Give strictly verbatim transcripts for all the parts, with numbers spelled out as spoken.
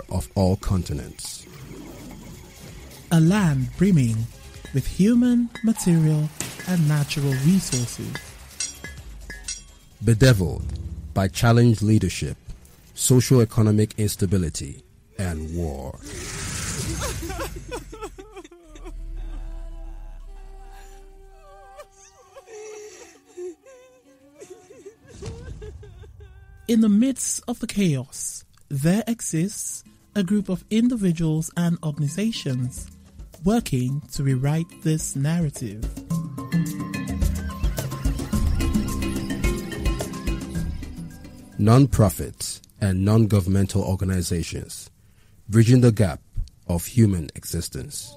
mother of all continents. A land brimming with human, material, and natural resources. Bedeviled by challenged leadership, socio-economic instability, and war. In the midst of the chaos, there exists a group of individuals and organizations working to rewrite this narrative. Non-profits and non-governmental organizations, bridging the gap of human existence.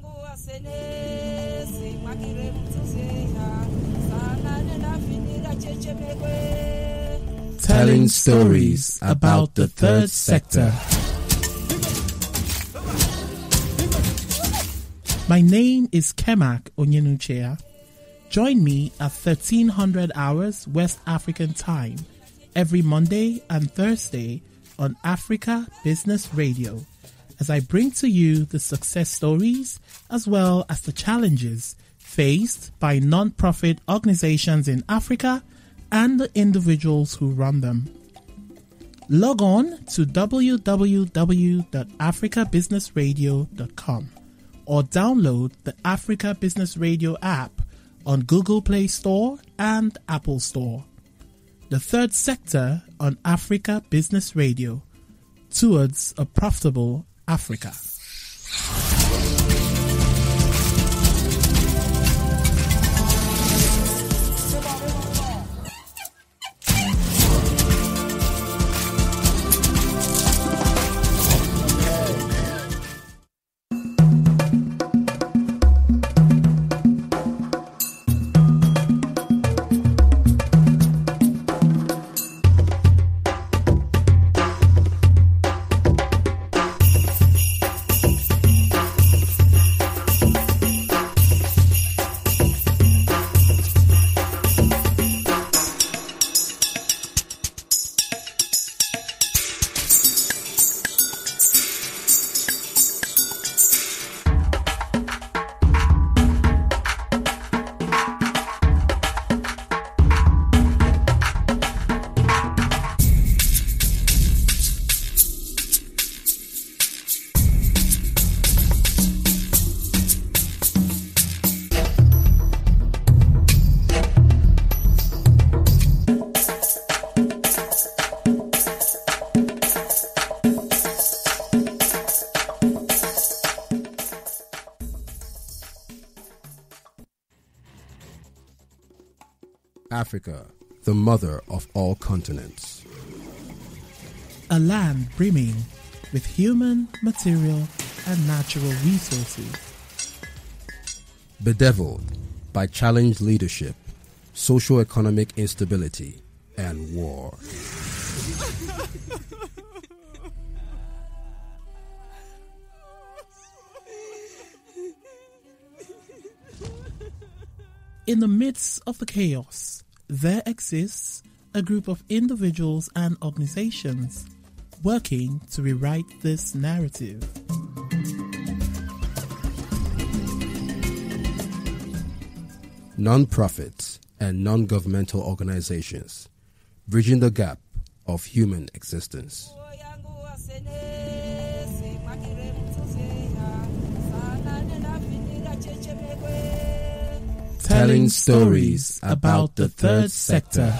Telling stories about the third sector. My name is Kemak Onyenuchea. Join me at thirteen hundred hours West African time every Monday and Thursday on Africa Business Radio as I bring to you the success stories as well as the challenges faced by non-profit organizations in Africa and the individuals who run them. Log on to w w w dot africa business radio dot com or download the Africa Business Radio app on Google Play Store and Apple Store. The third sector on Africa Business Radio, towards a profitable Africa. Africa, the mother of all continents. A land brimming with human, material, and natural resources. Bedeviled by challenged leadership, socio-economic instability, and war. In the midst of the chaos, there exists a group of individuals and organizations working to rewrite this narrative. Non-profits and non-governmental organizations, bridging the gap of human existence. Telling stories about the third sector.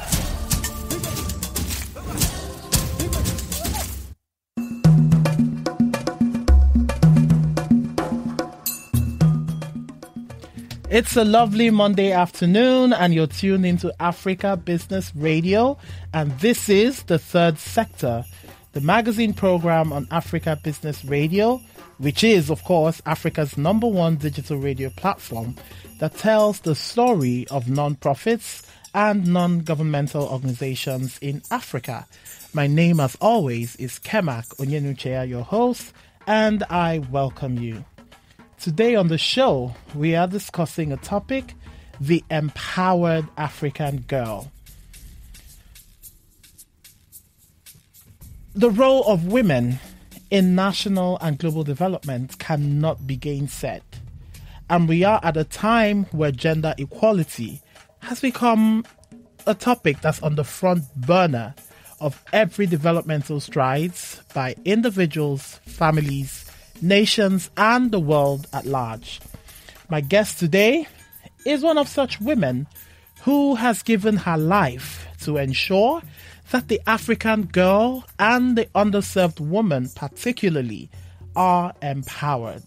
It's a lovely Monday afternoon and you're tuned into Africa Business Radio, and this is The Third Sector, the magazine program on Africa Business Radio, which is, of course, Africa's number one digital radio platform that tells the story of non-profits and non-governmental organizations in Africa. My name, as always, is Kemak Onyenuchea, your host, and I welcome you. Today on the show, we are discussing a topic, the empowered African girl. The role of women in national and global development cannot be gainsaid. And we are at a time where gender equality has become a topic that's on the front burner of every developmental strides by individuals, families, nations, and the world at large. My guest today is one of such women who has given her life to ensure that the African girl and the underserved woman particularly are empowered.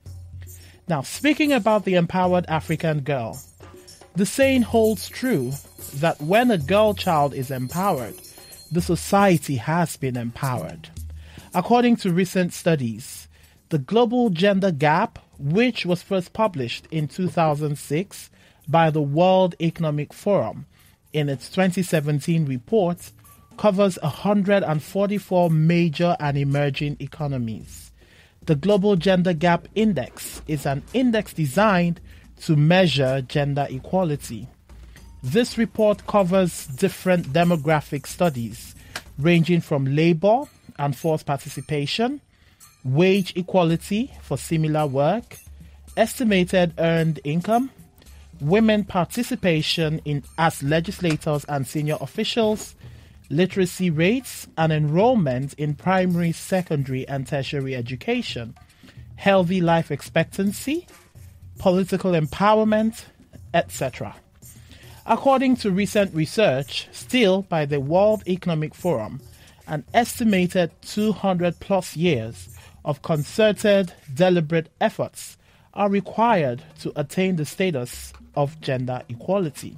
Now, speaking about the empowered African girl, the saying holds true that when a girl child is empowered, the society has been empowered. According to recent studies, the Global Gender Gap, which was first published in two thousand six by the World Economic Forum in its twenty seventeen report, covers one hundred forty-four major and emerging economies. The Global Gender Gap Index is an index designed to measure gender equality. This report covers different demographic studies ranging from labor and force participation, wage equality for similar work, estimated earned income, women participation in as legislators and senior officials, literacy rates and enrollment in primary, secondary and tertiary education, healthy life expectancy, political empowerment, et cetera. According to recent research, still by the World Economic Forum, an estimated two hundred plus years of concerted, deliberate efforts are required to attain the status of gender equality.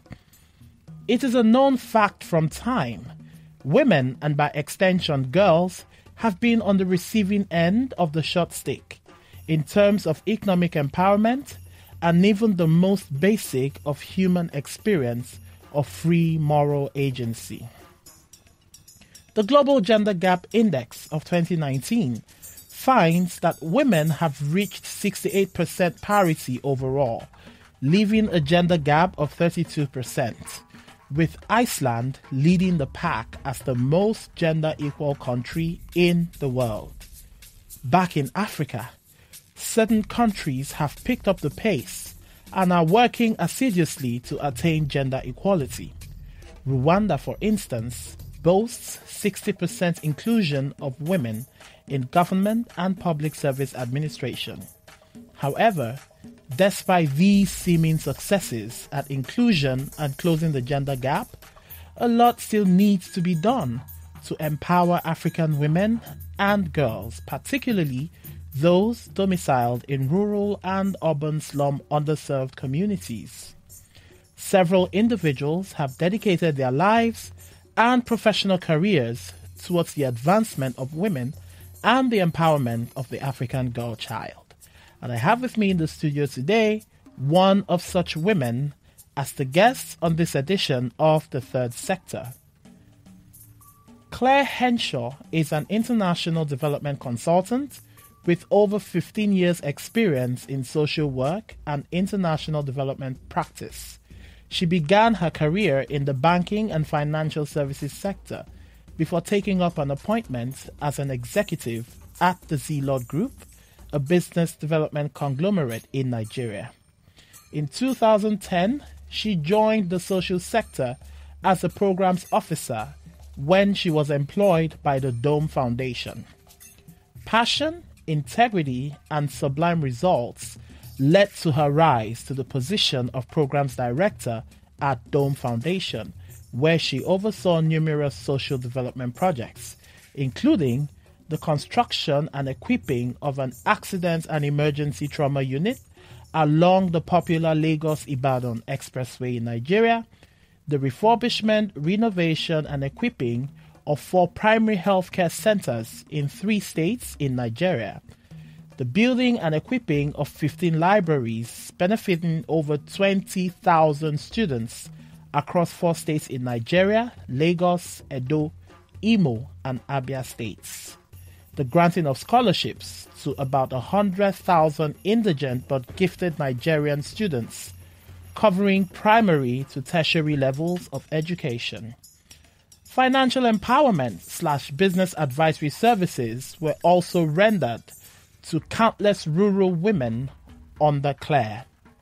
It is a known fact from time. Women, and by extension girls, have been on the receiving end of the short stick in terms of economic empowerment and even the most basic of human experience of free moral agency. The Global Gender Gap Index of twenty nineteen finds that women have reached sixty-eight percent parity overall, leaving a gender gap of thirty-two percent. With Iceland leading the pack as the most gender equal country in the world. Back in Africa, certain countries have picked up the pace and are working assiduously to attain gender equality. Rwanda, for instance, boasts sixty percent inclusion of women in government and public service administration. However, despite these seeming successes at inclusion and closing the gender gap, a lot still needs to be done to empower African women and girls, particularly those domiciled in rural and urban slum underserved communities. Several individuals have dedicated their lives and professional careers towards the advancement of women and the empowerment of the African girl child. And I have with me in the studio today one of such women as the guest on this edition of The Third Sector. Clare Henshaw is an international development consultant with over fifteen years' experience in social work and international development practice. She began her career in the banking and financial services sector before taking up an appointment as an executive at the Z-Lord Group, a business development conglomerate in Nigeria. In two thousand ten, she joined the social sector as a programs officer when she was employed by the Dome Foundation. Passion, integrity, and sublime results led to her rise to the position of programs director at Dome Foundation, where she oversaw numerous social development projects, including the construction and equipping of an accident and emergency trauma unit along the popular Lagos-Ibadan Expressway in Nigeria, the refurbishment, renovation, and equipping of four primary healthcare centers in three states in Nigeria, the building and equipping of fifteen libraries benefiting over twenty thousand students across four states in Nigeria, Lagos, Edo, Imo, and Abia states. The granting of scholarships to about one hundred thousand indigent but gifted Nigerian students, covering primary to tertiary levels of education. Financial empowerment slash business advisory services were also rendered to countless rural women under Clare.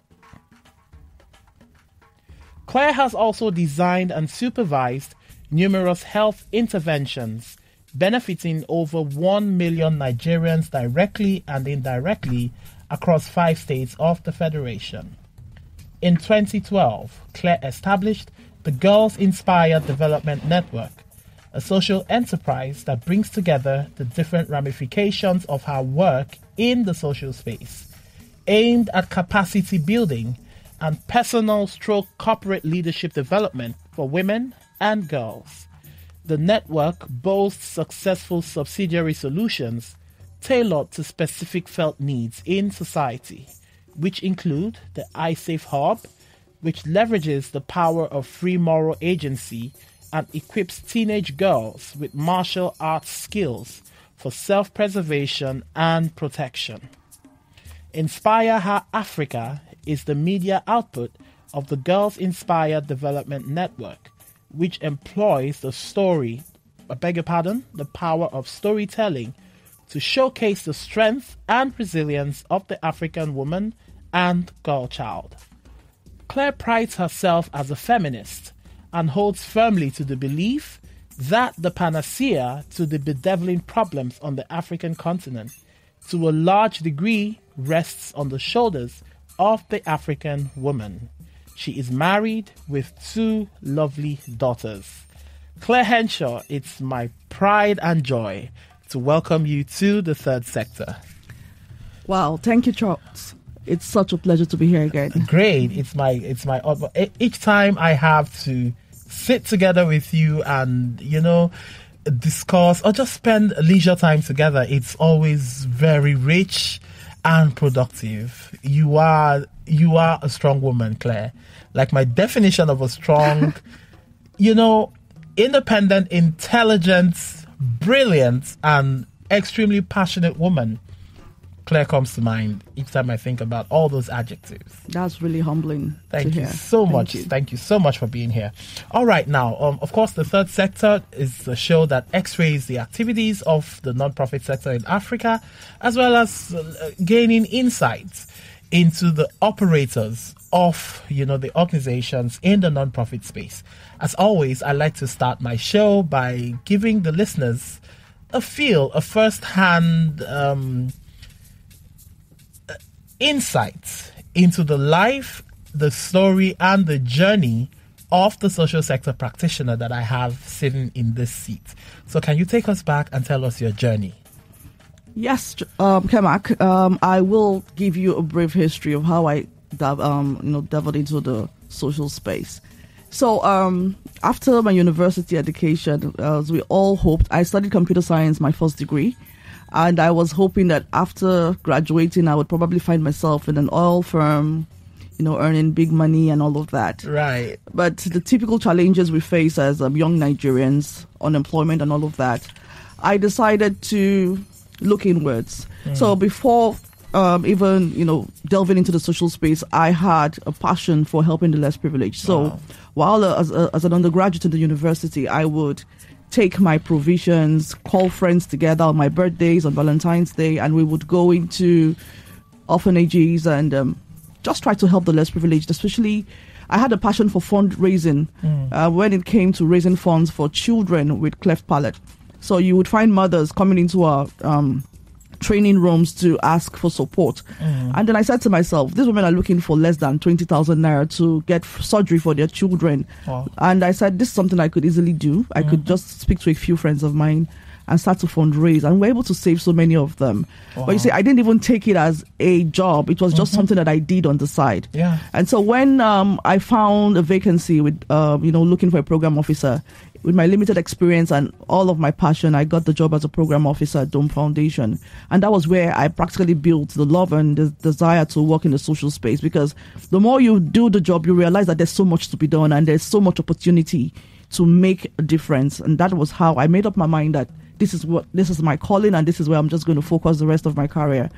Clare has also designed and supervised numerous health interventions benefiting over one million Nigerians directly and indirectly across five states of the Federation. In twenty twelve, Clare established the Girls Inspired Development Network, a social enterprise that brings together the different ramifications of her work in the social space, aimed at capacity building and personal stroke corporate leadership development for women and girls. The network boasts successful subsidiary solutions tailored to specific felt needs in society, which include the iSafe Hub, which leverages the power of free moral agency and equips teenage girls with martial arts skills for self-preservation and protection. Inspire Her Africa is the media output of the Girls Inspired Development Network, which employs the story, I beg your pardon, the power of storytelling to showcase the strength and resilience of the African woman and girl child. Clare prides herself as a feminist and holds firmly to the belief that the panacea to the bedeviling problems on the African continent to a large degree rests on the shoulders of the African woman. She is married with two lovely daughters. Clare Henshaw, it's my pride and joy to welcome you to the third sector. Wow, thank you, Charles. It's such a pleasure to be here again. Great. It's my it's my each time I have to sit together with you and, you know, discuss or just spend leisure time together, it's always very rich and productive. You are you are a strong woman, Clare. Like my definition of a strong, you know, independent, intelligent, brilliant, and extremely passionate woman, Clare comes to mind each time I think about all those adjectives. That's really humbling. Thank to you hear. so Thank much. you. Thank you so much for being here. All right, now, um, of course, the third sector is a show that x-rays the activities of the nonprofit sector in Africa, as well as uh, gaining insights into the operators of, you know, the organizations in the nonprofit space. As always, I like to start my show by giving the listeners a feel, a first-hand um, insight into the life, the story, and the journey of the social sector practitioner that I have sitting in this seat. So can you take us back and tell us your journey? Yes, um, Kemak, um, I will give you a brief history of how I um, you know, delved into the social space. So um, after my university education, as we all hoped, I studied computer science, my first degree. And I was hoping that after graduating, I would probably find myself in an oil firm, you know, earning big money and all of that. Right. But the typical challenges we face as um, young Nigerians, unemployment and all of that, I decided to look inwards. Mm. So before um, even, you know, delving into the social space, I had a passion for helping the less privileged. So wow. while uh, as, uh, as an undergraduate in the university, I would take my provisions, call friends together on my birthdays, on Valentine's Day, and we would go into orphanages and um, just try to help the less privileged. Especially, I had a passion for fundraising mm. uh, when it came to raising funds for children with cleft palate. So you would find mothers coming into our um, training rooms to ask for support. Mm. And then I said to myself, these women are looking for less than twenty thousand naira to get surgery for their children. Wow. And I said, this is something I could easily do. I mm. could just speak to a few friends of mine and start to fundraise. And we're able to save so many of them. Wow. But you see, I didn't even take it as a job. It was just mm-hmm. something that I did on the side. Yeah. And so when um, I found a vacancy with, uh, you know, looking for a program officer, with my limited experience and all of my passion, I got the job as a program officer at Dome Foundation. And that was where I practically built the love and the desire to work in the social space, because the more you do the job, you realize that there's so much to be done and there's so much opportunity to make a difference. And that was how I made up my mind that this is what this is my calling and this is where I'm just going to focus the rest of my career.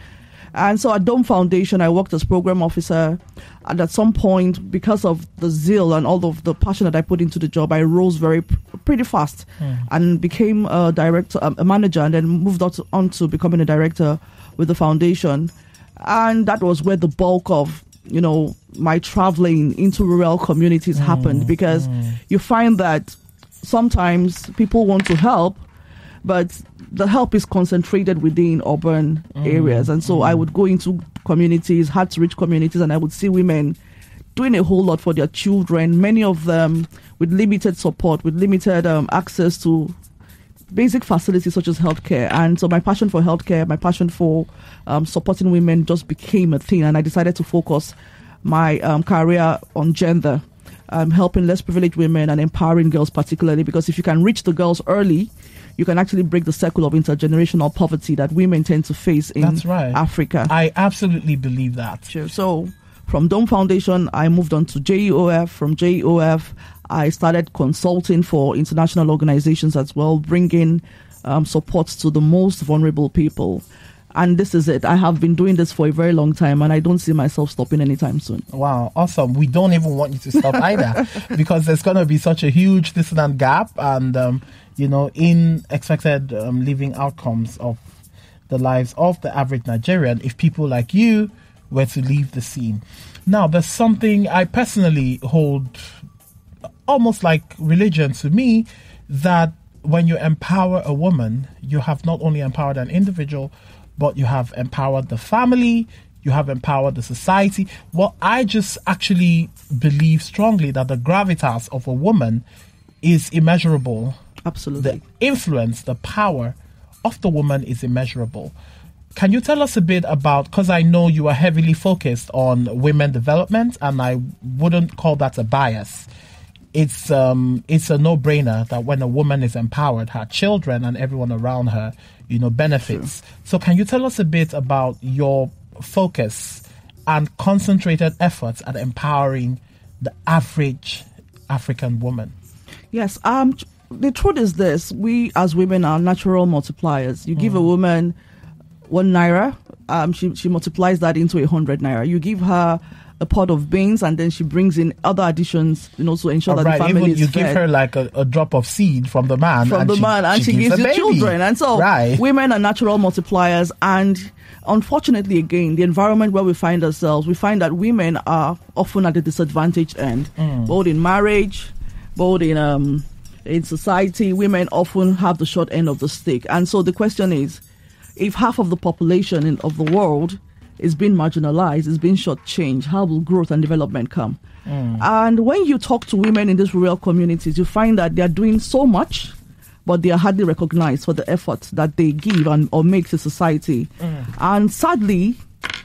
And so at Dome Foundation, I worked as program officer. And at some point, because of the zeal and all of the passion that I put into the job, I rose very pretty fast mm. and became a director, a manager, and then moved on to, on to becoming a director with the foundation. And that was where the bulk of, you know, my traveling into rural communities mm. happened, because mm. you find that sometimes people want to help, but the help is concentrated within urban mm. areas. And so mm. I would go into communities, hard to reach communities, and I would see women doing a whole lot for their children, many of them with limited support, with limited um, access to basic facilities such as healthcare. And so my passion for healthcare, my passion for um, supporting women just became a thing. And I decided to focus my um, career on gender, um, helping less privileged women and empowering girls particularly, because if you can reach the girls early, you can actually break the circle of intergenerational poverty that women tend to face in That's right. Africa. I absolutely believe that. Sure. So from Dome Foundation, I moved on to J E O F. From J E O F, I started consulting for international organizations as well, bringing um, support to the most vulnerable people. And this is it. I have been doing this for a very long time, and I don't see myself stopping anytime soon. Wow, awesome. We don't even want you to stop either, because there's going to be such a huge dissonant gap and, um, you know, unexpected um, living outcomes of the lives of the average Nigerian if people like you were to leave the scene. Now, there's something I personally hold almost like religion to me, that when you empower a woman, you have not only empowered an individual, but you have empowered the family, you have empowered the society. Well, I just actually believe strongly that the gravitas of a woman is immeasurable. Absolutely. The influence, the power of the woman is immeasurable. Can you tell us a bit about, because I know you are heavily focused on women development, and I wouldn't call that a bias. It's um it's a no-brainer that when a woman is empowered, her children and everyone around her, you know, benefits. Sure. So can you tell us a bit about your focus and concentrated efforts at empowering the average African woman? Yes. Um. The truth is this: we as women are natural multipliers. You give mm. a woman one naira, um, she she multiplies that into a hundred naira. You give her a pot of beans, and then she brings in other additions, you know, to ensure oh, that right. the family Even is you fed. give her like a, a drop of seed from the man, from and the she, man, and she, she gives, gives you baby. children. And so, right. women are natural multipliers. And unfortunately, again, the environment where we find ourselves, we find that women are often at the disadvantaged end, mm. both in marriage, both in um in society. Women often have the short end of the stick. And so the question is, if half of the population in, of the world is being marginalized, is being shortchanged, how will growth and development come? Mm. And when you talk to women in these rural communities, you find that they are doing so much, but they are hardly recognized for the efforts that they give and or make to society. Mm. And sadly,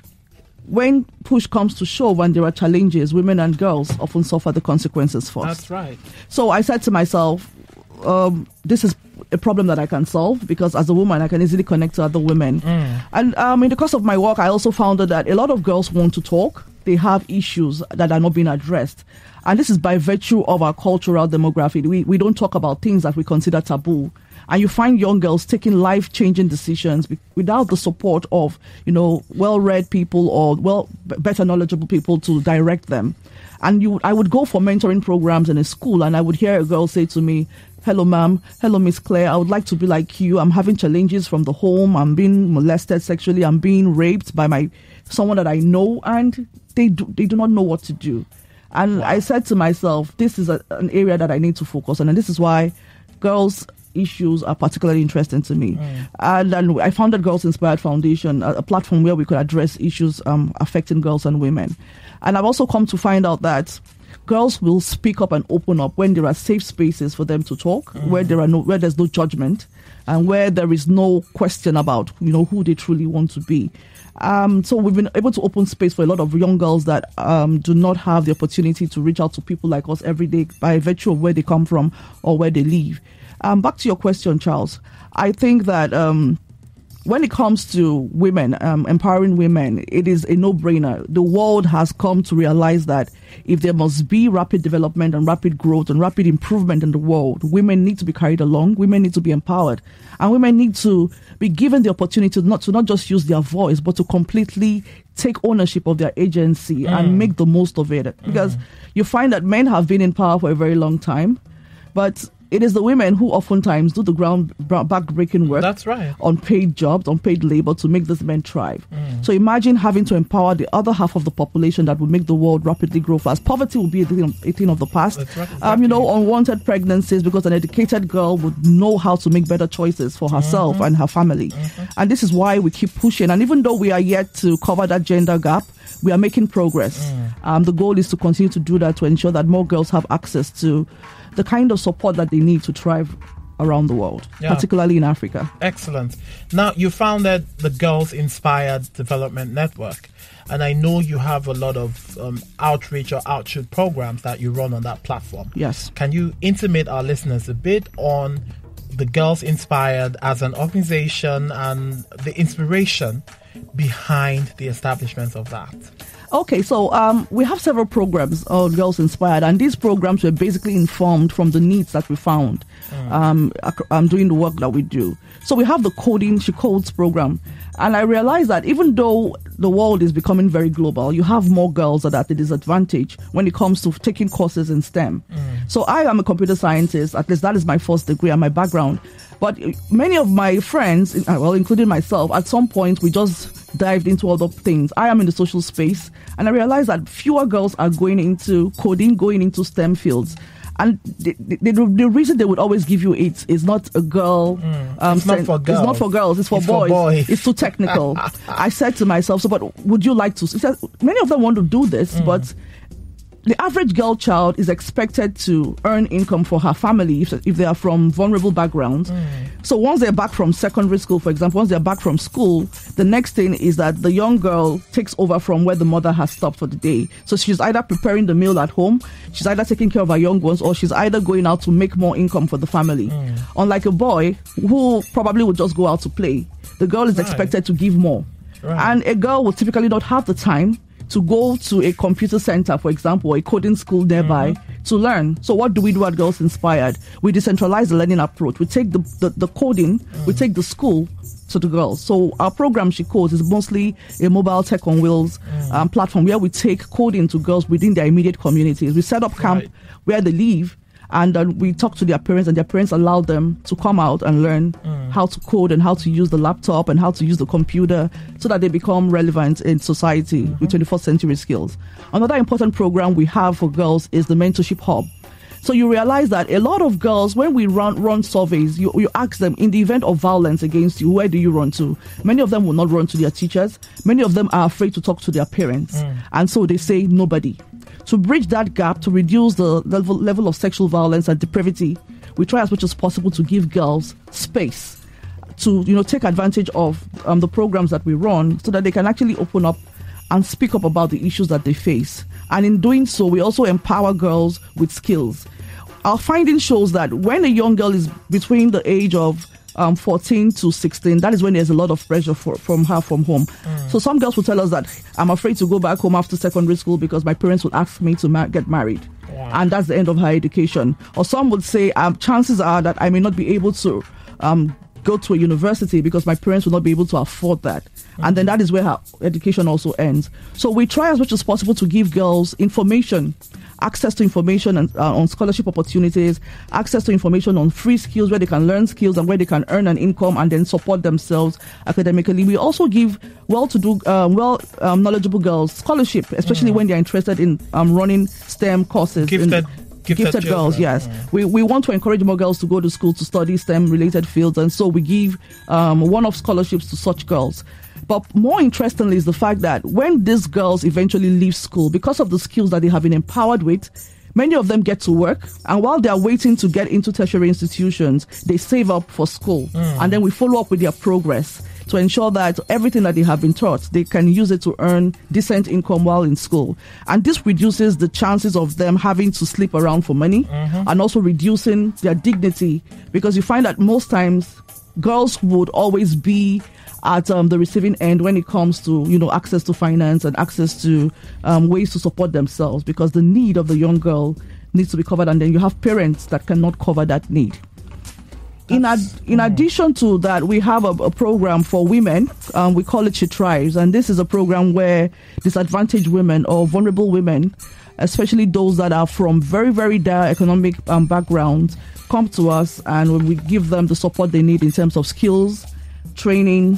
when push comes to shove, when there are challenges, women and girls often suffer the consequences first. That's right. So I said to myself, um, this is a problem that I can solve, because as a woman, I can easily connect to other women. Mm. And um, in the course of my work, I also found that a lot of girls want to talk. They have issues that are not being addressed. And this is by virtue of our cultural demographic. We, we don't talk about things that we consider taboo. And you find young girls taking life-changing decisions without the support of, you know, well-read people or well, better knowledgeable people to direct them. And you, I would go for mentoring programs in a school, and I would hear a girl say to me, "Hello, ma'am. Hello, Miss Claire. I would like to be like you. I'm having challenges from the home. I'm being molested sexually. I'm being raped by my someone that I know," and they do, they do not know what to do. And wow. I said to myself, this is a, an area that I need to focus on, and this is why girls' issues are particularly interesting to me. Mm. And then I founded Girls Inspired Foundation, a, a platform where we could address issues um, affecting girls and women. And I've also come to find out that girls will speak up and open up when there are safe spaces for them to talk, mm. where there are no, where there's no judgment, and where there is no question about, you know, who they truly want to be. Um, so we've been able to open space for a lot of young girls that um, do not have the opportunity to reach out to people like us every day by virtue of where they come from or where they live. Um, back to your question, Charles. I think that um, when it comes to women, um, empowering women, it is a no-brainer. The world has come to realize that if there must be rapid development and rapid growth and rapid improvement in the world, women need to be carried along, women need to be empowered, and women need to be given the opportunity to not, to not just use their voice, but to completely take ownership of their agency mm. and make the most of it. Because mm. you find that men have been in power for a very long time, but it is the women who oftentimes do the ground back-breaking work. That's right. On paid jobs, on paid labor to make these men thrive. Mm. So imagine having to empower the other half of the population that would make the world rapidly grow fast. Poverty will be a thing, a thing of the past. That's right, exactly. um, you know, unwanted pregnancies, because an educated girl would know how to make better choices for herself mm-hmm. and her family. Mm-hmm. And this is why we keep pushing. And even though we are yet to cover that gender gap, we are making progress. Mm. Um, the goal is to continue to do that, to ensure that more girls have access to the kind of support that they need to thrive around the world, yeah. particularly in Africa. Excellent. Now, you founded the Girls Inspired Development Network, and I know you have a lot of um, outreach or outreach programs that you run on that platform. Yes. Can you intimate our listeners a bit on the Girls Inspired as an organization and the inspiration behind the establishment of that? Okay, so um, we have several programs on Girls Inspired, and these programs were basically informed from the needs that we found mm. um, um, doing the work that we do. So we have the Coding She Codes program, and I realized that even though the world is becoming very global, you have more girls that are at a disadvantage when it comes to taking courses in STEM. Mm. So I am a computer scientist, at least that is my first degree and my background. But many of my friends, well, including myself, at some point we just dived into other things. I am in the social space, and I realized that fewer girls are going into coding, going into STEM fields. And the, the, the reason they would always give you it is not a girl. Mm. Um, it's, not for girls. it's not for girls. It's for it's boys. For boys. It's too technical. I said to myself, so but would you like to? Said, many of them want to do this, mm. but the average girl child is expected to earn income for her family if, if they are from vulnerable backgrounds. Mm. So once they're back from secondary school, for example, once they're back from school, the next thing is that the young girl takes over from where the mother has stopped for the day. So she's either preparing the meal at home, she's either taking care of her young ones, or she's either going out to make more income for the family. Mm. Unlike a boy who probably would just go out to play, the girl is Right. expected to give more. Right. And a girl would typically not have the time to go to a computer center, for example, or a coding school nearby mm-hmm. to learn. So what do we do at Girls Inspired? We decentralize the learning approach. We take the, the, the coding, mm. we take the school to the girls. So our program, She Codes, is mostly a mobile tech on wheels mm. um, platform where we take coding to girls within their immediate communities. We set up camp right. where they live, and uh, we talk to their parents, and their parents allow them to come out and learn mm. how to code and how to use the laptop and how to use the computer so that they become relevant in society mm-hmm. with twenty-first century skills. Another important program we have for girls is the Mentorship Hub. So you realize that a lot of girls, when we run run surveys, you, you ask them, in the event of violence against you, where do you run to? Many of them will not run to their teachers. Many of them are afraid to talk to their parents. Mm. And so they say nobody. To bridge that gap, to reduce the level, level of sexual violence and depravity, we try as much as possible to give girls space to, you know, take advantage of um, the programs that we run so that they can actually open up and speak up about the issues that they face. And in doing so, we also empower girls with skills. Our finding shows that when a young girl is between the age of um, fourteen to sixteen, that is when there's a lot of pressure for, from her from home. Mm. So some girls will tell us that I'm afraid to go back home after secondary school because my parents will ask me to ma- get married. Wow. And that's the end of her education. Or some would say um, chances are that I may not be able to um, go to a university because my parents will not be able to afford that. Mm-hmm. And then that is where her education also ends. So we try as much as possible to give girls information, access to information and, uh, on scholarship opportunities, access to information on free skills where they can learn skills and where they can earn an income and then support themselves academically. We also give well-to-do, um, well um, knowledgeable girls scholarship, especially mm. when they're interested in um, running STEM courses. Gifted. In, Gifted, Gifted girls, yes. Mm. We we want to encourage more girls to go to school to study STEM-related fields, and so we give um, one-off scholarships to such girls. But more interestingly is the fact that when these girls eventually leave school, because of the skills that they have been empowered with, many of them get to work, and while they are waiting to get into tertiary institutions, they save up for school, mm. and then we follow up with their progress to ensure that everything that they have been taught, they can use it to earn decent income while in school. And this reduces the chances of them having to sleep around for money, mm-hmm. and also reducing their dignity, because you find that most times girls would always be at um, the receiving end when it comes to, you know, access to finance and access to um, ways to support themselves, because the need of the young girl needs to be covered, and then you have parents that cannot cover that need. In, ad- in addition to that, we have a, a program for women. Um, we call it She Thrives, and this is a program where disadvantaged women or vulnerable women, especially those that are from very, very dire economic um, backgrounds, come to us, and we give them the support they need in terms of skills, training,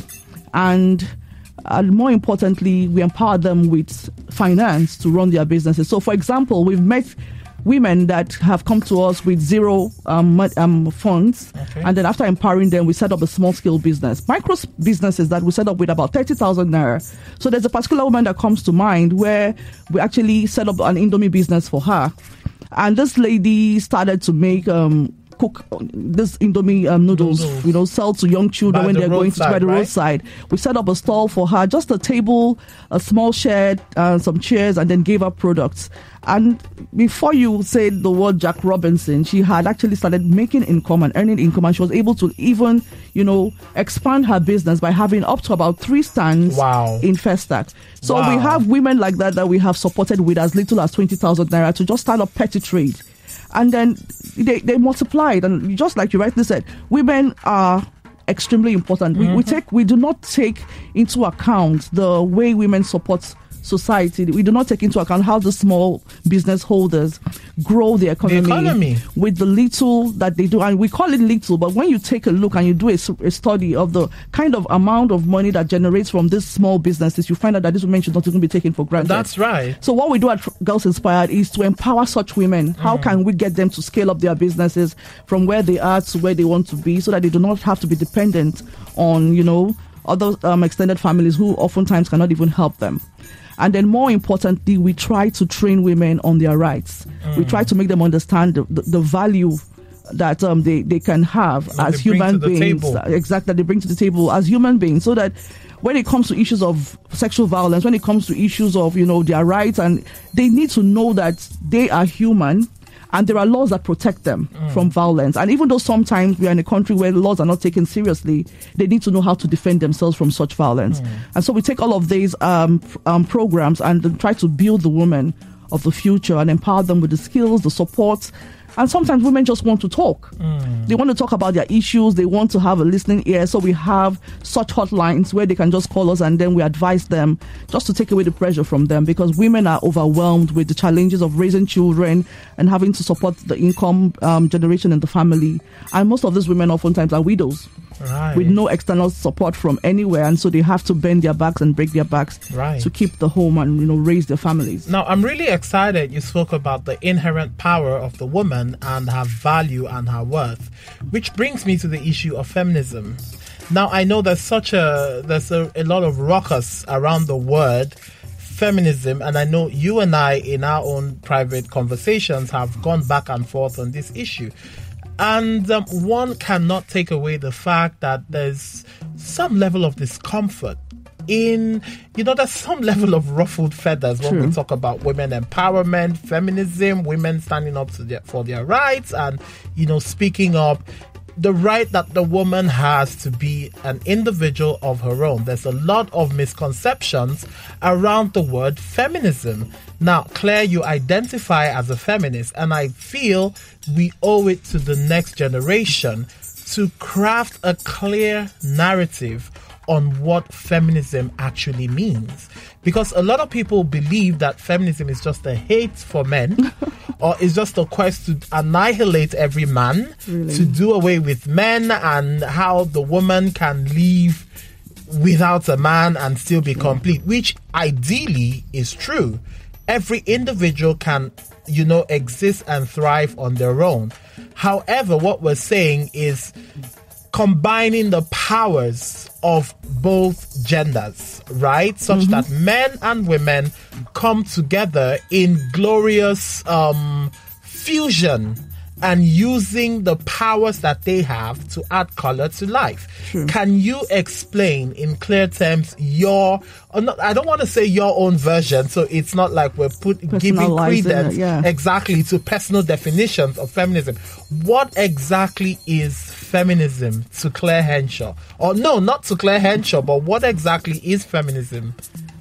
and uh, more importantly, we empower them with finance to run their businesses. So, for example, we've met women that have come to us with zero um, um, funds, okay. and then after empowering them, we set up a small-scale business. Micro businesses that we set up with about thirty thousand naira. So there's a particular woman that comes to mind where we actually set up an Indomie business for her. And this lady started to make... Um, cook this Indomie um, noodles, noodles, you know, sell to young children by when the they're going to by the right? roadside. We set up a stall for her, just a table, a small shed, uh, some chairs, and then gave her products. And before you say the word Jack Robinson, she had actually started making income and earning income, and she was able to even, you know, expand her business by having up to about three stands wow. in Festac. So wow. we have women like that that we have supported with as little as twenty thousand naira to just start up petty trade. And then they, they multiplied. And just like you rightly said, women are extremely important. Mm-hmm. We, we take we do not take into account the way women support society. We do not take into account how the small business holders grow the economy, the economy with the little that they do. And we call it little, but when you take a look and you do a, a study of the kind of amount of money that generates from these small businesses, you find out that these women should not even be taken for granted. That's right. So what we do at Girls Inspired is to empower such women. Mm. How can we get them to scale up their businesses from where they are to where they want to be, so that they do not have to be dependent on, you know, other um, extended families who oftentimes cannot even help them. And then more importantly, we try to train women on their rights. Mm. We try to make them understand the, the, the value that um, they, they can have what as human beings. Table. Exactly, that they bring to the table as human beings, so that when it comes to issues of sexual violence, when it comes to issues of, you know, their rights, and they need to know that they are human, and there are laws that protect them mm. from violence. And even though sometimes we are in a country where laws are not taken seriously, they need to know how to defend themselves from such violence. Mm. And so we take all of these um, um, programs and try to build the women of the future and empower them with the skills, the support. And sometimes women just want to talk. Mm. They want to talk about their issues. They want to have a listening ear. So we have such hotlines where they can just call us, and then we advise them just to take away the pressure from them, because women are overwhelmed with the challenges of raising children and having to support the income um, generation in the family. And most of these women oftentimes are widows. Right. With no external support from anywhere, and so they have to bend their backs and break their backs right. to keep the home and, you know, raise their families. Now, I'm really excited you spoke about the inherent power of the woman and her value and her worth, which brings me to the issue of feminism. Now, I know there's such a there's a, a lot of ruckus around the word feminism, and I know you and I, in our own private conversations, have gone back and forth on this issue. And um, one cannot take away the fact that there's some level of discomfort in, you know, there's some level of ruffled feathers when True. we talk about women empowerment, feminism, women standing up to their, for their rights, and, you know, speaking up the right that the woman has to be an individual of her own. There's a lot of misconceptions around the word feminism. Now, Claire, you identify as a feminist, and I feel we owe it to the next generation to craft a clear narrative on what feminism actually means. Because a lot of people believe that feminism is just a hate for men, or is just a quest to annihilate every man, really? To do away with men, and how the woman can live without a man and still be yeah. complete, which ideally is true. Every individual can, you know, exist and thrive on their own. However, what we're saying is combining the powers of both genders, right? Such mm-hmm. that men and women come together in glorious um, fusion and using the powers that they have to add color to life. True. Can you explain in clear terms your, or not, I don't want to say your own version, so it's not like we're put, giving credence it, yeah. exactly to personal definitions of feminism. What exactly is feminism to Clare Henshaw? Or no, not to Clare Henshaw, but what exactly is feminism?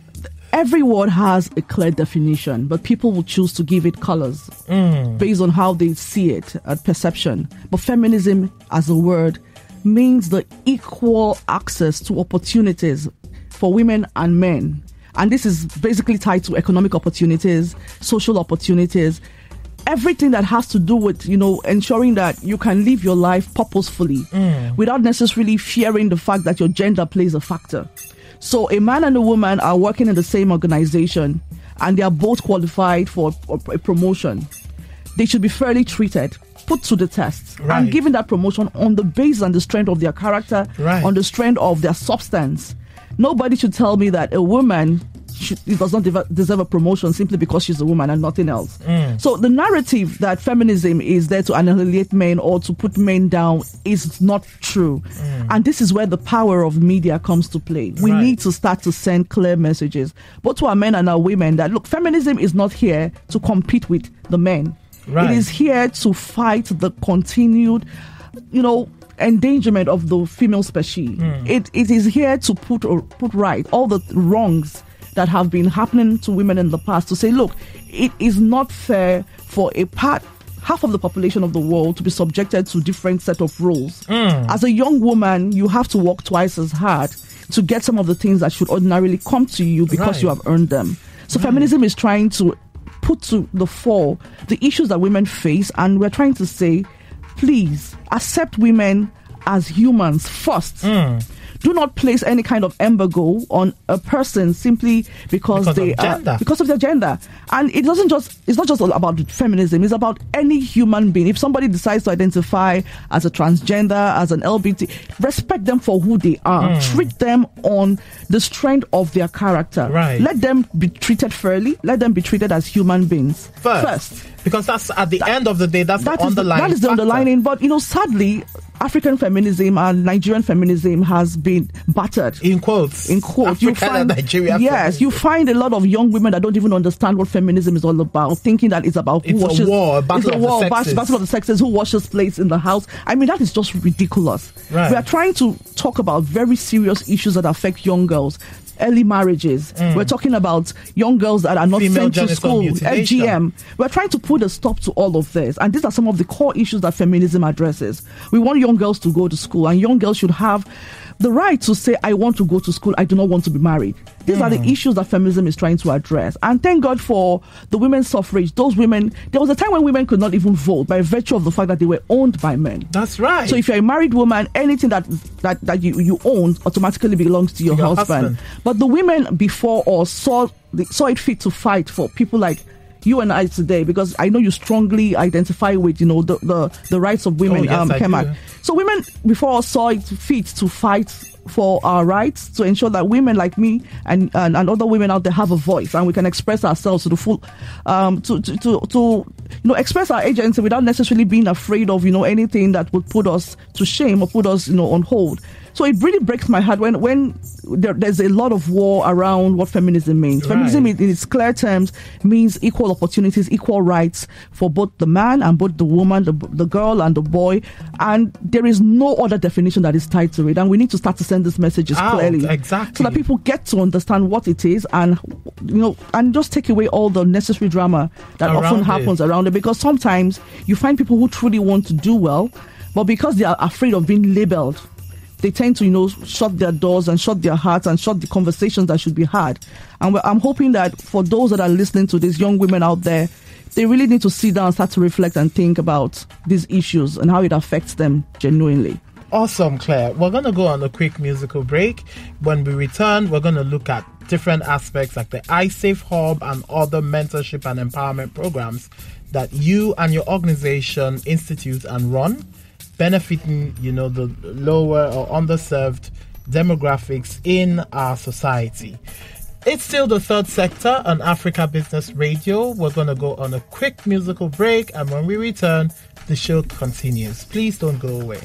Every word has a clear definition, but people will choose to give it colors mm. based on how they see it at perception. But feminism as a word means the equal access to opportunities for women and men. And this is basically tied to economic opportunities, social opportunities, everything that has to do with, you know, ensuring that you can live your life purposefully mm. without necessarily fearing the fact that your gender plays a factor. So a man and a woman are working in the same organization and they are both qualified for a promotion. They should be fairly treated, put to the test, right. and given that promotion on the basis and the strength of their character, right. on the strength of their substance. Nobody should tell me that a woman should, does not de- deserve a promotion simply because she's a woman and nothing else. Mm. So the narrative that feminism is there to annihilate men or to put men down is not true. Mm. And this is where the power of media comes to play. We right. need to start to send clear messages, both to our men and our women, that look, feminism is not here to compete with the men. Right. It is here to fight the continued, you know, endangerment of the female species. Mm. It it is here to put or put right all the wrongs that have been happening to women in the past, to say, look, it is not fair for a part, half of the population of the world to be subjected to different set of rules. Mm. As a young woman, you have to work twice as hard to get some of the things that should ordinarily come to you because right. you have earned them. So right. feminism is trying to put to the fore the issues that women face, and we're trying to say, please accept women as humans first. Mm. Do not place any kind of embargo on a person simply because, because they are because of their gender. And it doesn't just it's not just all about feminism, it's about any human being. If somebody decides to identify as a transgender, as an L G B T, respect them for who they are. Mm. Treat them on the strength of their character. Right. Let them be treated fairly. Let them be treated as human beings. First. First. Because that's at the that, end of the day, that's that the underlying That is the factor. underlying. But, you know, sadly, African feminism and Nigerian feminism has been battered. In quotes. In quotes. African you find, and Nigerian Yes, feminism. You find a lot of young women that don't even understand what feminism is all about, thinking that it's about who it's washes... a war, a battle it's a of war, the sexes. battle of the sexes, who washes plates in the house. I mean, that is just ridiculous. Right. We are trying to talk about very serious issues that affect young girls. Early marriages. Mm. We're talking about young girls that are not Female sent to school, F G M. We're trying to put a stop to all of this. And these are some of the core issues that feminism addresses. We want young girls to go to school, and young girls should have the right to say, I want to go to school, I do not want to be married. These mm. are the issues that feminism is trying to address. And thank God for the women's suffrage. Those women, there was a time when women could not even vote by virtue of the fact that they were owned by men. That's right. So if you're a married woman, anything that that, that you, you own automatically belongs to your, your husband. husband. But the women before us saw, saw it fit to fight for people like you and I today, because I know you strongly identify with, you know, the, the, the rights of women, oh, yes, um, Kemak. So women before us saw it fit to fight for our rights, to ensure that women like me and, and, and other women out there have a voice, and we can express ourselves to the full, um, to, to, to, to, you know, express our agency without necessarily being afraid of, you know, anything that would put us to shame or put us, you know, on hold. So it really breaks my heart when, when there, there's a lot of war around what feminism means. Right. Feminism, in, in its clear terms, means equal opportunities, equal rights for both the man and both the woman, the, the girl and the boy. And there is no other definition that is tied to it. And we need to start to send these messages Out, clearly. Exactly. So that people get to understand what it is, and, you know, and just take away all the necessary drama that around often happens it. around it. Because sometimes you find people who truly want to do well, but because they are afraid of being labeled, they tend to, you know, shut their doors and shut their hearts and shut the conversations that should be had. And I'm hoping that for those that are listening to these young women out there, they really need to sit down and start to reflect and think about these issues and how it affects them genuinely. Awesome, Claire. We're going to go on a quick musical break. When we return, we're going to look at different aspects like the iSafe Hub and other mentorship and empowerment programs that you and your organization institute and run, benefiting, you know, the lower or underserved demographics in our society. It's still the third sector on Africa Business Radio. We're going to go on a quick musical break, and when we return, the show continues. Please don't go away.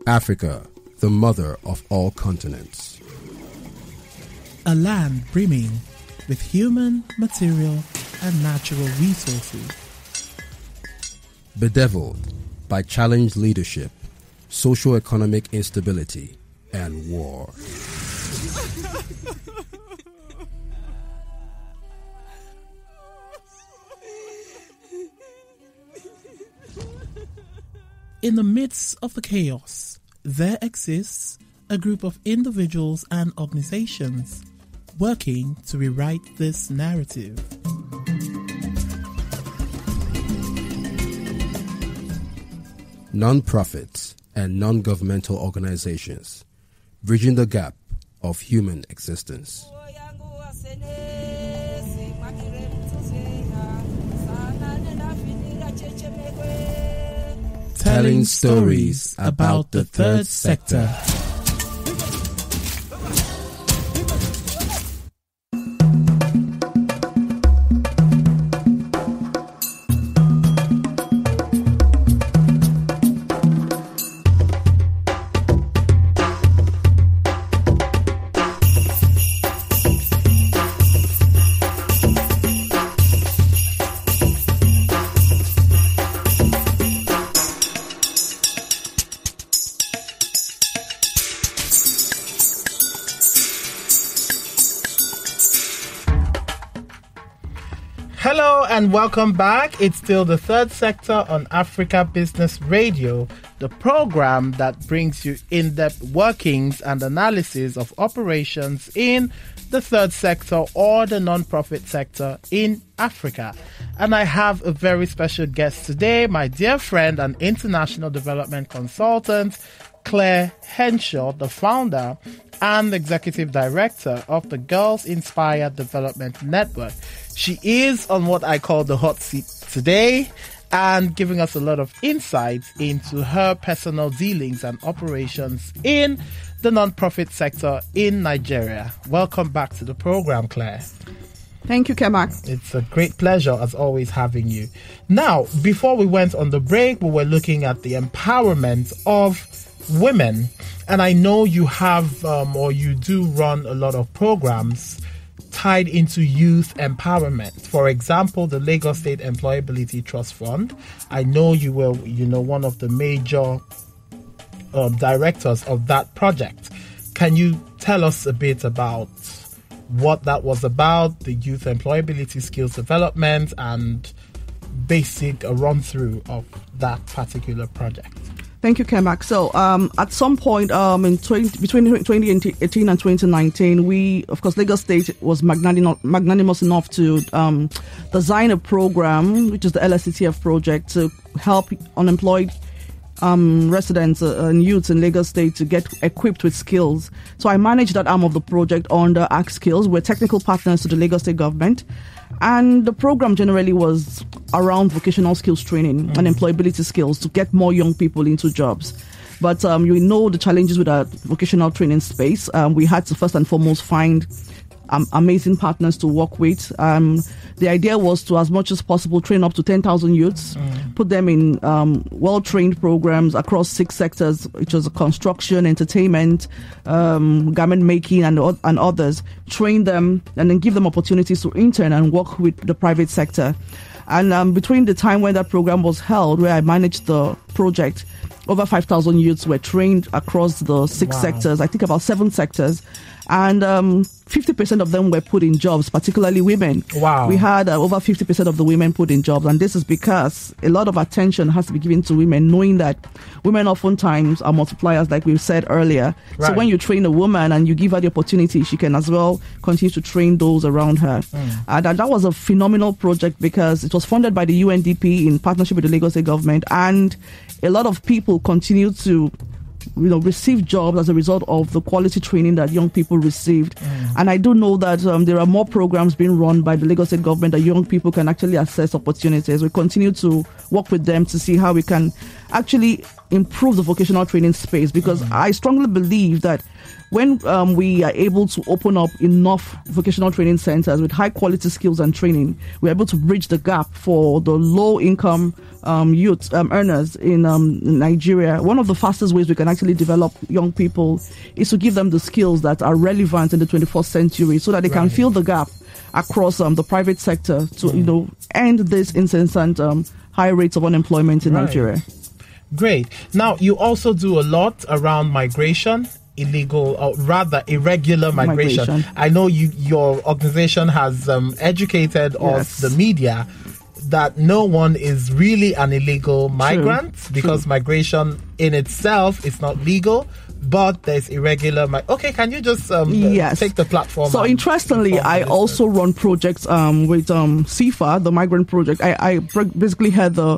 Africa, the mother of all continents. A land brimming with human, material, and natural resources. Bedeviled by challenged leadership, socio-economic instability, and war. In the midst of the chaos, there exists a group of individuals and organizations working to rewrite this narrative. Non-profits and non-governmental organizations, bridging the gap of human existence. Telling stories about the third sector. Hello and welcome back. It's still the Third Sector on Africa Business Radio, the program that brings you in-depth workings and analysis of operations in the third sector or the non-profit sector in Africa. And I have a very special guest today, my dear friend and international development consultant, Clare Henshaw, the founder and executive director of the Girls Inspired Development Network. She is on what I call the hot seat today and giving us a lot of insights into her personal dealings and operations in the non-profit sector in Nigeria. Welcome back to the program, Claire. Thank you, Kemak. It's a great pleasure, as always, having you. Now, before we went on the break, we were looking at the empowerment of women. And I know you have, um, or you do run a lot of programs tied into youth empowerment. For example, the Lagos State Employability Trust Fund. I know you were, you know, one of the major um, directors of that project. Can you tell us a bit about what that was about, the youth employability skills development, and basic a run through of that particular project? Thank you, Kemak. So, um, at some point um, in twenty, between twenty eighteen and twenty nineteen, we, of course, Lagos State was magnanim- magnanimous enough to um, design a program, which is the L S C T F project, to help unemployed um, residents uh, and youths in Lagos State to get equipped with skills. So I managed that arm of the project under A C Skills. We're technical partners to the Lagos State government. And the program generally was around vocational skills training mm. and employability skills to get more young people into jobs. But um, you know the challenges with our vocational training space. Um, we had to first and foremost find um, amazing partners to work with. Um, the idea was to, as much as possible, train up to ten thousand youths, mm. put them in um, well-trained programs across six sectors, which was construction, entertainment, um, garment making, and, and others. Train them and then give them opportunities to intern and work with the private sector. And um, between the time when that program was held, where I managed the project, over five thousand youths were trained across the six wow. sectors, I think about seven sectors. And um, fifty percent of them were put in jobs, particularly women. Wow. We had uh, over fifty percent of the women put in jobs. And this is because a lot of attention has to be given to women, knowing that women oftentimes are multipliers, like we said earlier. Right. So when you train a woman and you give her the opportunity, she can as well continue to train those around her. Mm. And that, that was a phenomenal project because it was funded by the U N D P in partnership with the Lagos State government. And a lot of people continue to you know, receive jobs as a result of the quality training that young people received. Mm. And I do know that um, there are more programs being run by the Lagos State government that young people can actually access opportunities. We continue to work with them to see how we can actually improve the vocational training space, because mm-hmm. I strongly believe that when um, we are able to open up enough vocational training centers with high quality skills and training, we're able to bridge the gap for the low income um, youth um, earners in um, Nigeria. One of the fastest ways we can actually develop young people is to give them the skills that are relevant in the twenty-first century, so that they right. can fill the gap across um, the private sector to mm. you know end this incessant um, high rates of unemployment in right. Nigeria. Great. Now, you also do a lot around migration, illegal, or rather irregular migration. migration. I know you, your organization has um, educated yes. us, the media, that no one is really an illegal migrant True. because True. migration in itself is not legal. But there's irregular. Mi- okay, can you just um, yes. take the platform? So interestingly, I also run projects um, with um, C F A, the Migrant Project. I, I basically had the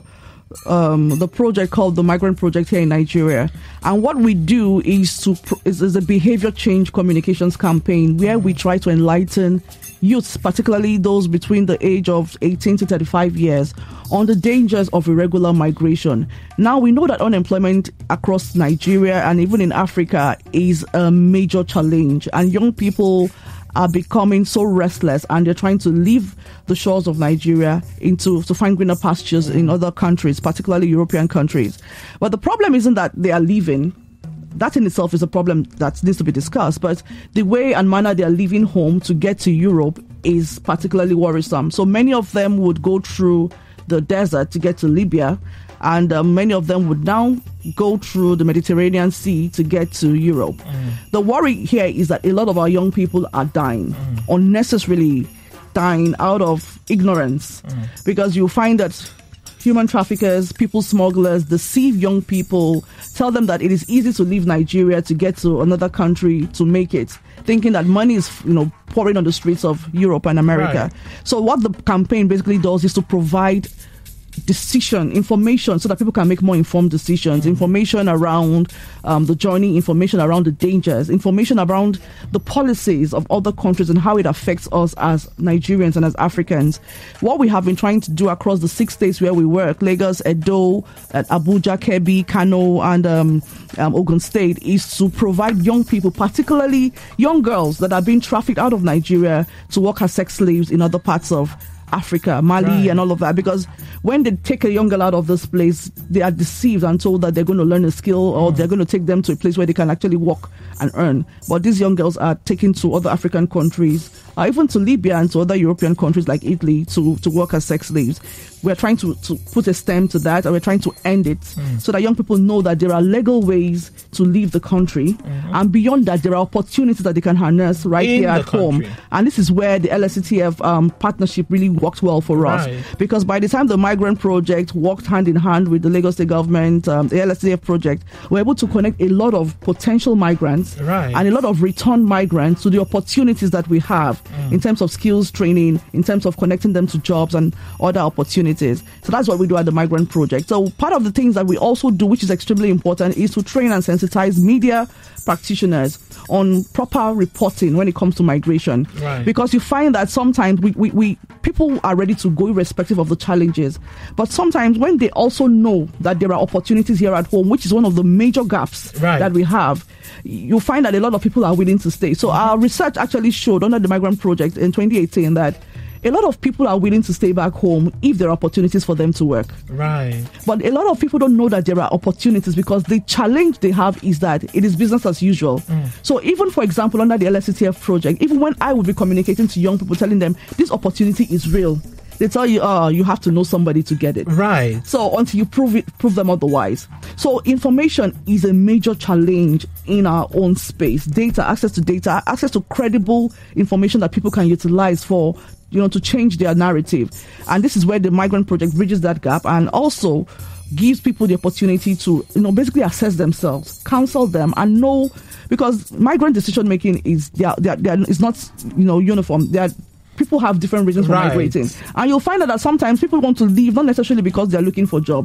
um, the project called the Migrant Project here in Nigeria, and what we do is to is, is a behavior change communications campaign where we try to enlighten youths, particularly those between the age of eighteen to thirty-five years, on the dangers of irregular migration. Now, we know that unemployment across Nigeria and even in Africa is a major challenge, and young people are becoming so restless, and they're trying to leave the shores of Nigeria into to find greener pastures in other countries, particularly European countries. But the problem isn't that they are leaving. That in itself is a problem that needs to be discussed. But the way and manner they are leaving home to get to Europe is particularly worrisome. So many of them would go through the desert to get to Libya, and uh, many of them would now go through the Mediterranean Sea to get to Europe. Mm. The worry here is that a lot of our young people are dying, mm. unnecessarily dying out of ignorance, mm. because you find that human traffickers, people smugglers deceive young people, tell them that it is easy to leave Nigeria to get to another country to make it, thinking that money is, you know, pouring on the streets of Europe and America. Right. So what the campaign basically does is to provide decision information so that people can make more informed decisions, mm-hmm. information around um, the journey, information around the dangers, information around the policies of other countries and how it affects us as Nigerians and as Africans. What we have been trying to do across the six states where we work, Lagos, Edo, Abuja, Kebbi, Kano, and um, um, Ogun State, is to provide young people, particularly young girls that are being trafficked out of Nigeria to work as sex slaves in other parts of Africa, Mali, right. and all of that, because when they take a young girl out of this place, they are deceived and told that they're going to learn a skill, or mm. they're going to take them to a place where they can actually work and earn. But these young girls are taken to other African countries, or even to Libya and to other European countries like Italy to, to work as sex slaves. We're trying to, to put a stem to that, and we're trying to end it mm. so that young people know that there are legal ways to leave the country, mm-hmm. and beyond that, there are opportunities that they can harness right In here at country. home. And this is where the L S C T F um, partnership really worked well for right. us, because by the time the Migrant Project worked hand in hand with the Lagos State government, um, the L S C T F project, we're able to connect a lot of potential migrants right. and a lot of return migrants to the opportunities that we have mm. in terms of skills training, in terms of connecting them to jobs and other opportunities. So that's what we do at the Migrant Project. So part of the things that we also do, which is extremely important, is to train and sensitize media practitioners on proper reporting when it comes to migration. Right. Because you find that sometimes we, we, we people are ready to go irrespective of the challenges. But sometimes when they also know that there are opportunities here at home, which is one of the major gaps right. that we have, you find that a lot of people are willing to stay. So mm-hmm. our research actually showed under the Migrant Project in twenty eighteen that a lot of people are willing to stay back home if there are opportunities for them to work. Right. But a lot of people don't know that there are opportunities, because the challenge they have is that it is business as usual. Mm. So even, for example, under the L S C T F project, even when I would be communicating to young people, telling them this opportunity is real, they tell you, oh, you have to know somebody to get it. Right. So until you prove it, prove them otherwise. So information is a major challenge in our own space. Data, access to data, access to credible information that people can utilize for, you know, to change their narrative. And this is where the Migrant Project bridges that gap and also gives people the opportunity to, you know, basically assess themselves, counsel them, and know, because migrant decision making is they are, they are, they are, is not, you know, uniform. They are, people have different reasons for right. migrating, and you'll find out that sometimes people want to leave not necessarily because they are looking for jobs.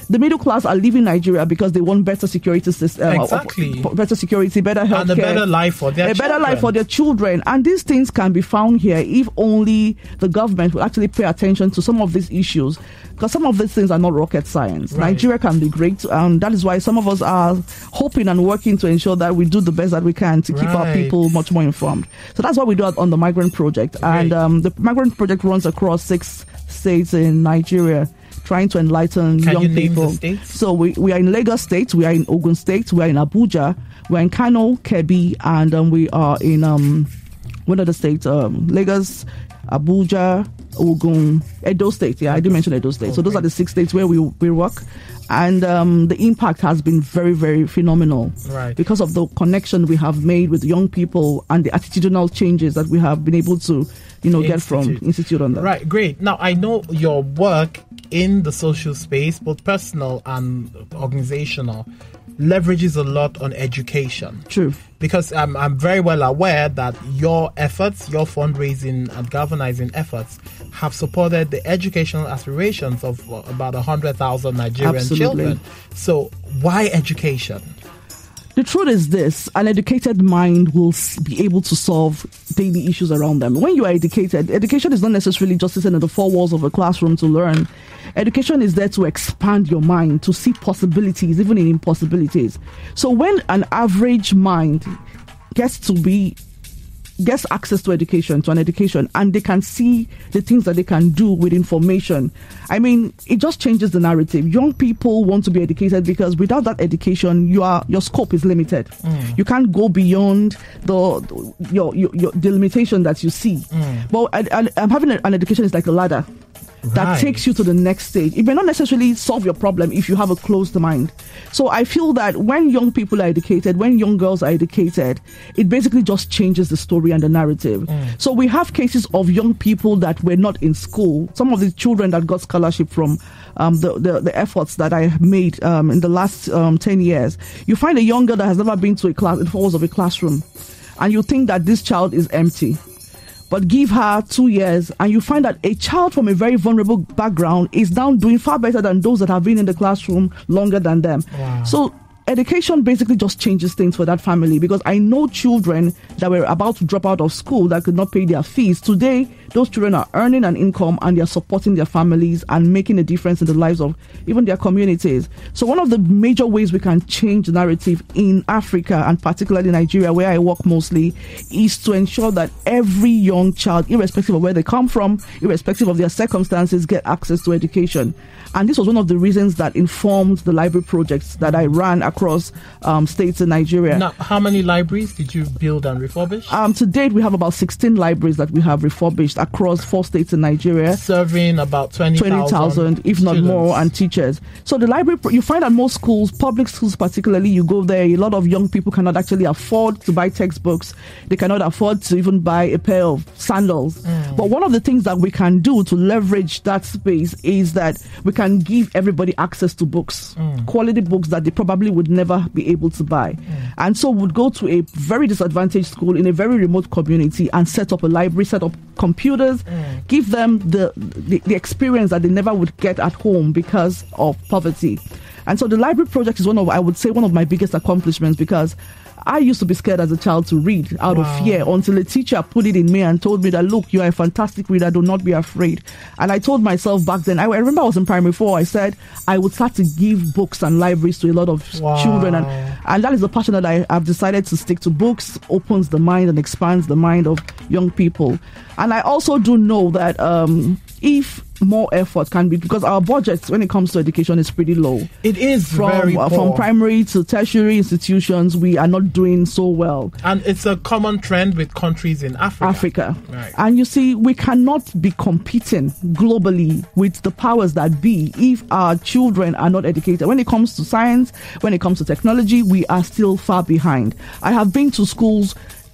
the middle class are leaving Nigeria because they want better security system, exactly, uh, better security, better health and a better life for their a children. better life for their children. And these things can be found here if only the government will actually pay attention to some of these issues, because some of these things are not rocket science. Right. Nigeria can be great, and that is why some of us are hoping and working to ensure that we do the best that we can to keep right. our people much more informed. So that's what we do on the Migrant Project. Great. And um, the Migrant Project runs across six states in Nigeria, trying to enlighten Can young you name people. The states? So we, we are in Lagos State, we are in Ogun State, we are in Abuja, we are in Kano, Kebbi, and um, we are in um, one of the states, um, Lagos, Abuja, Ogun, Edo State. Yeah, I did mention Edo State. Okay. So those are the six states where we we work. And um, the impact has been very, very phenomenal. Right. Because of the connection we have made with young people and the attitudinal changes that we have been able to, you know, get from Institute on that. Right, great. Now, I know your work in the social space, both personal and organizational, leverages a lot on education. True. Because I'm, I'm very well aware that your efforts, your fundraising and galvanizing efforts have supported the educational aspirations of uh, about one hundred thousand Nigerian Absolutely. children. So why education? The truth is this: an educated mind will be able to solve daily issues around them. When you are educated, education is not necessarily just sitting in the four walls of a classroom to learn. Education is there to expand your mind, to see possibilities, even in impossibilities. So when an average mind gets to be gets access to education, to an education, and they can see the things that they can do with information, I mean, it just changes the narrative. Young people want to be educated because without that education, you are, your scope is limited. Mm. You can't go beyond the, the your, your, your the limitation that you see. Mm. But I, I, I'm having a, an education is like a ladder. That right. takes you to the next stage. It may not necessarily solve your problem if you have a closed mind. So I feel that when young people are educated, when young girls are educated, it basically just changes the story and the narrative. Mm. So we have cases of young people that were not in school. Some of the children that got scholarship from um, the, the, the efforts that I made um, in the last um, ten years. You find a young girl that has never been to a class, in the halls of a classroom, and you think that this child is empty. But give her two years and you find that a child from a very vulnerable background is now doing far better than those that have been in the classroom longer than them. Wow. So education basically just changes things for that family, because I know children that were about to drop out of school that could not pay their fees. Today, those children are earning an income and they're supporting their families and making a difference in the lives of even their communities. So one of the major ways we can change the narrative in Africa, and particularly Nigeria, where I work mostly, is to ensure that every young child, irrespective of where they come from, irrespective of their circumstances, get access to education. And this was one of the reasons that informed the library projects that I ran across um, states in Nigeria. Now, how many libraries did you build and refurbish? Um, to date, we have about sixteen libraries that we have refurbished across four states in Nigeria. Serving about twenty thousand, if not more, and teachers. So the library, you find at most schools, public schools particularly, you go there, a lot of young people cannot actually afford to buy textbooks. They cannot afford to even buy a pair of sandals. Mm. But one of the things that we can do to leverage that space is that we can can give everybody access to books, mm. quality books that they probably would never be able to buy. Mm. And so would go to a very disadvantaged school in a very remote community and set up a library, set up computers, mm. give them the, the, the experience that they never would get at home because of poverty. And so the library project is one of, I would say, one of my biggest accomplishments, because I used to be scared as a child to read out wow. of fear, until a teacher put it in me and told me that, look, you are a fantastic reader, do not be afraid. And I told myself back then, I, I remember I was in primary four, I said I would start to give books and libraries to a lot of wow. children. And, and that is the passion that I have decided to stick to. Books opens the mind and expands the mind of young people. And I also do know that um, if more effort can be, because our budget when it comes to education is pretty low. It is from, very uh, poor. From primary to tertiary institutions, we are not doing so well. And it's a common trend with countries in Africa. Africa. Right. And you see, we cannot be competing globally with the powers that be if our children are not educated. When it comes to science, when it comes to technology, we are still far behind. I have been to schools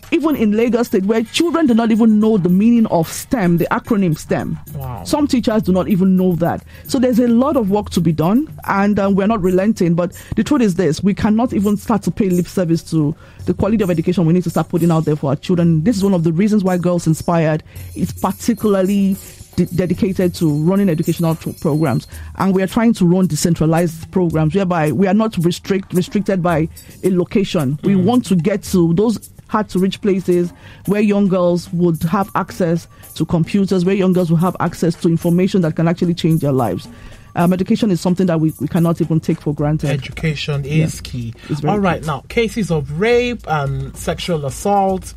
even in Lagos State, where children do not even know the meaning of STEM, the acronym STEM. Wow. Some teachers do not even know that. So there's a lot of work to be done, and um, we're not relenting. But the truth is this, we cannot even start to pay lip service to the quality of education we need to start putting out there for our children. This is one of the reasons why Girls Inspired is particularly de- dedicated to running educational tr- programs. And we are trying to run decentralized programs whereby we are not restrict restricted by a location. Mm. We want to get to those hard to reach places where young girls would have access to computers, where young girls will have access to information that can actually change their lives. Um, education is something that we, we cannot even take for granted. Education is yeah. key. All right, key. Now, cases of rape and sexual assault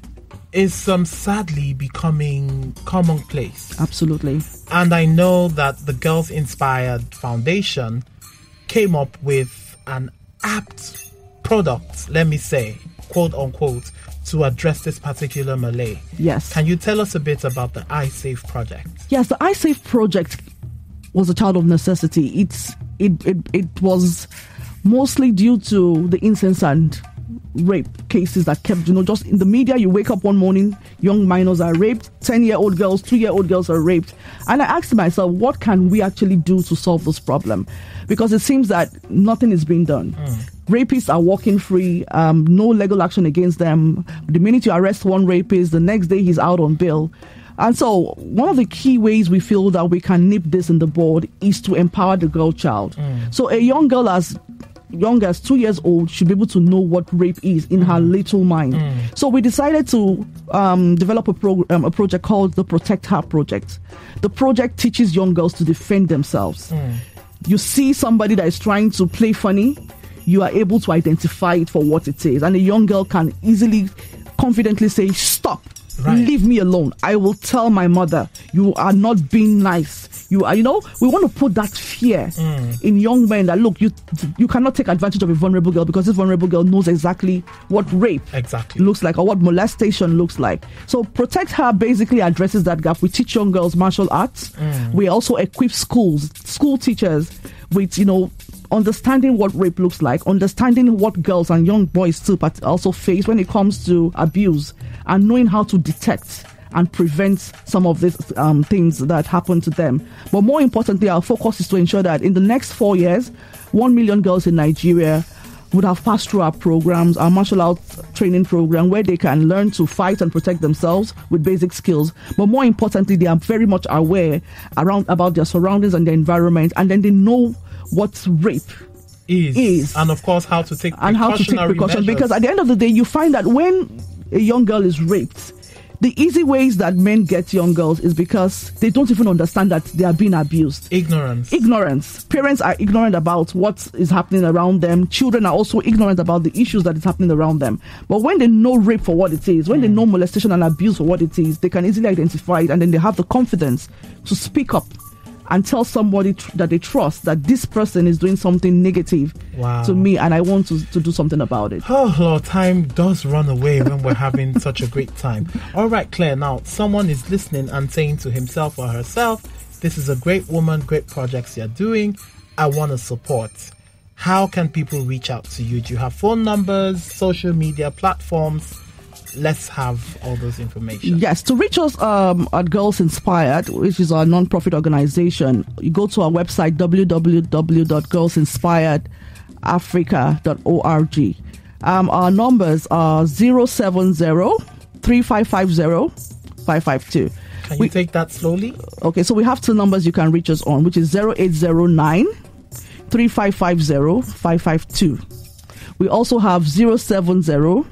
is um, sadly becoming commonplace. Absolutely. And I know that the Girls Inspired Foundation came up with an apt product, let me say, quote unquote, to address this particular melee. Yes. Can you tell us a bit about the iSafe project? Yes, the iSafe project was a child of necessity. It's it it, it was mostly due to the incessant rape cases that kept, you know, just in the media. You wake up one morning, young minors are raped, ten-year-old girls, two-year-old girls are raped. And I asked myself, what can we actually do to solve this problem? Because it seems that nothing is being done. Mm. Rapists are walking free, um, no legal action against them. The minute you arrest one rapist, the next day he's out on bail. And so one of the key ways we feel that we can nip this in the bud is to empower the girl child. Mm. So a young girl as young as two years old should be able to know what rape is in mm. her little mind. Mm. So we decided to um, develop a, prog- um, a project called the Protect Her Project. The project teaches young girls to defend themselves. Mm. You see somebody that is trying to play funny, you are able to identify it for what it is. And a young girl can easily, confidently say, stop. Right. Leave me alone. I will tell my mother, you are not being nice. You are, you know, we want to put that fear mm. in young men that, look, you you cannot take advantage of a vulnerable girl because this vulnerable girl knows exactly what rape exactly looks like or what molestation looks like. So Protect Her basically addresses that gap. We teach young girls martial arts. Mm. We also equip schools, school teachers with, you know, understanding what rape looks like, understanding what girls and young boys too but also face when it comes to abuse, and knowing how to detect and prevent some of these um, things that happen to them. But more importantly, our focus is to ensure that in the next four years, one million girls in Nigeria would have passed through our programs, our martial arts training program, where they can learn to fight and protect themselves with basic skills. But more importantly, they are very much aware around about their surroundings and their environment, and then they know what rape is, is. and of course how to take and how to take precautions. Because at the end of the day, you find that when a young girl is raped, the easy ways that men get young girls is because they don't even understand that they are being abused. Ignorance. Ignorance. Parents are ignorant about what is happening around them. Children are also ignorant about the issues that is happening around them. But when they know rape for what it is, when mm. they know molestation and abuse for what it is, they can easily identify it, and then they have the confidence to speak up and tell somebody tr- that they trust that this person is doing something negative wow. to me, and I want to, to do something about it. Oh, Lord, time does run away when we're having such a great time. All right, Claire, now someone is listening and saying to himself or herself, this is a great woman, great projects you're doing, I want to support. How can people reach out to you? Do you have phone numbers, social media platforms? Let's have all those information. Yes, to reach us um, at Girls Inspired, which is our non-profit organization, you go to our website, w w w dot girls inspired africa dot org. Um, our numbers are zero seven zero, three five five zero, five five two. Can you we, take that slowly? Okay, so we have two numbers you can reach us on, which is zero eight zero nine, three five five zero, five five two. We also have zero seven zero,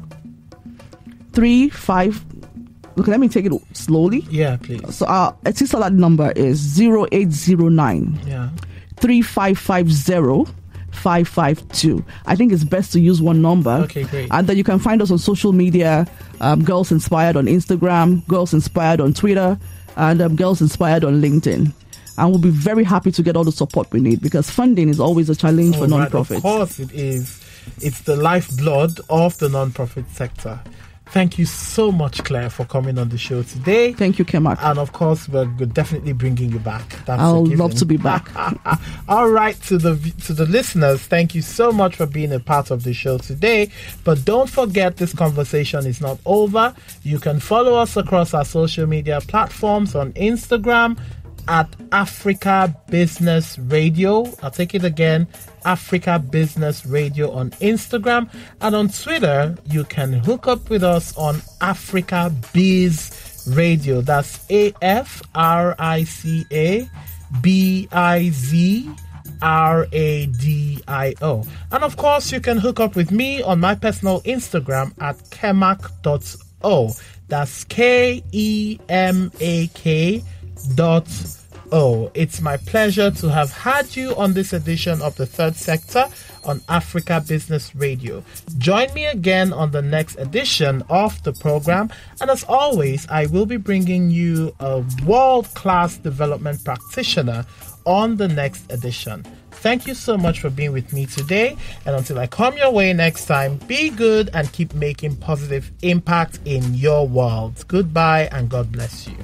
three five. Look, let me take it slowly. Yeah, please. So our Etisalat number is zero eight zero nine, yeah, three five five zero, five five two. I think it's best to use one number. Okay, great. And then you can find us on social media, um, Girls Inspired on Instagram, Girls Inspired on Twitter, and um, Girls Inspired on LinkedIn. And we'll be very happy to get all the support we need, because funding is always a challenge oh, for non-profits. Right, of course it is. It's the lifeblood of the non-profit sector. Thank you so much, Claire, for coming on the show today. Thank you, Kemak. And of course, we're definitely bringing you back. That's I'll love to be back. All right, to the to the listeners, thank you so much for being a part of the show today. But don't forget, this conversation is not over. You can follow us across our social media platforms on Instagram at Africa Business Radio. I'll take it again, Africa Business Radio on Instagram. And on Twitter, you can hook up with us on Africa Biz Radio. That's A F R I C A B I Z R A D I O. And of course, you can hook up with me on my personal Instagram at kemak dot o. That's K E M A K dot O. It's my pleasure to have had you on this edition of the Third Sector on Africa Business Radio. Join me again on the next edition of the program. And as always, I will be bringing you a world-class development practitioner on the next edition. Thank you so much for being with me today. And until I come your way next time, be good and keep making positive impact in your world. Goodbye and God bless you.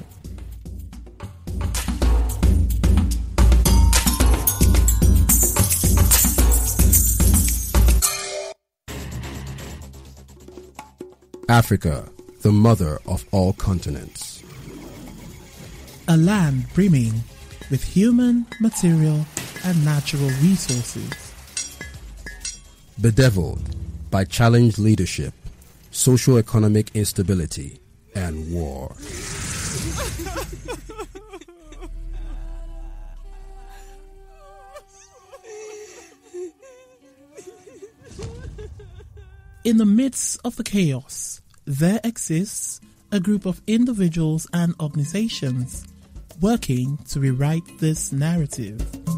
Africa, the mother of all continents. A land brimming with human, material, and natural resources. Bedeviled by challenged leadership, socio-economic instability, and war. In the midst of the chaos, there exists a group of individuals and organizations working to rewrite this narrative.